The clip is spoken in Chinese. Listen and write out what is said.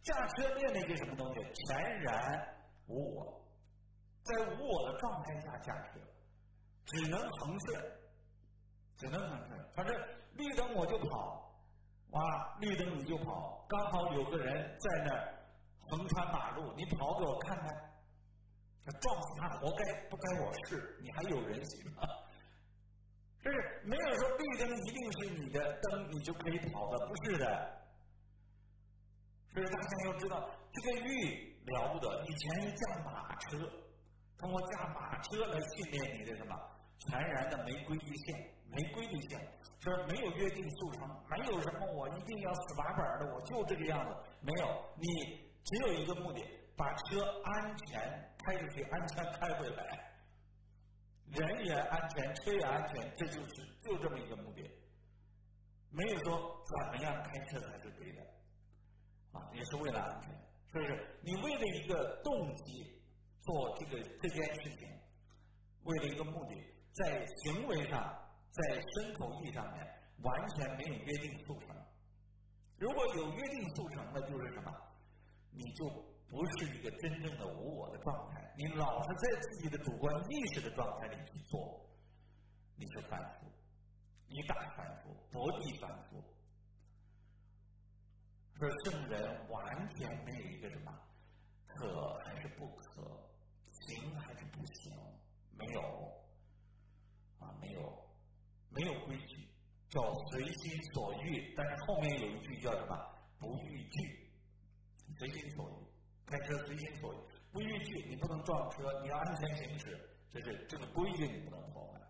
驾车练的一个什么东西？全然无我，在无我的状态下驾车，只能横顺，只能横顺。反正绿灯我就跑，哇，绿灯你就跑，刚好有个人在那儿横穿马路，你跑给我看看。撞死他活该，不该我是，你还有人性吗？就是没有说绿灯一定是你的灯，你就可以跑的，不是的。所以大家要知道，这个玉了不得。以前驾马车，通过驾马车来训练你的什么全然的没规律性，没规律性，说没有约定俗成，没有什么我一定要死板板的，我就这个样子，没有，你只有一个目的。把车安全开出去，安全开回来，人也安全，车也安全，这就这么一个目的，没有说怎么样开车才是对的，啊，也是为了安全，是不是？你为了一个动机做这件事情，为了一个目的，在行为上，在身口意上面完全没有约定俗成。如果有约定俗成的，就是什么？你就不是一个真正的无我的状态，你老是在自己的主观意识的状态里去做，你是反复，一大反复，薄地反复。说圣人完全没有一个什么可还是不可，行还是不行，没有啊，没有规矩，叫随心所欲，但是后面有一句叫什么？不逾矩，随心所欲。开车随心所欲，不逾矩，你不能撞车，你要安全行驶，这个规矩你不能破坏。